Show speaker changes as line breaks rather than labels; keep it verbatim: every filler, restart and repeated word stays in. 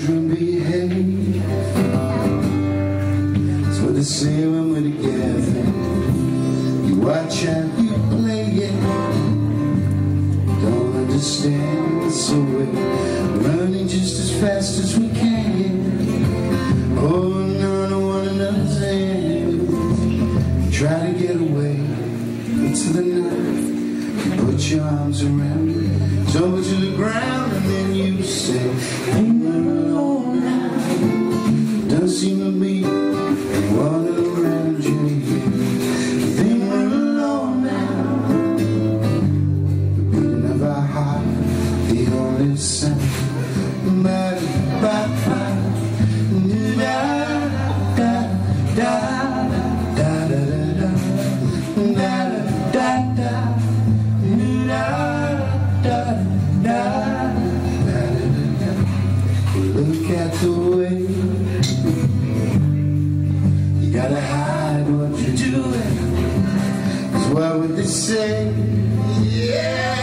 children behave. That's what they say when we're together. You watch and you play it. Don't understand, so we're running just as fast as we can. Holding on to one another's hand. Try to get away into the night. Put your arms around me, tumble to the ground, and then you say, "Ain't we're alone now." Don't seem to be one around you here. Think we're alone now. The beating of our heart, the only sound. Ba-da-ba-ba, da-da-da-da, da-da-da-da, da-da-da-da. Look at the way you gotta hide what you're doing. 'Cause what would they say? Yeah.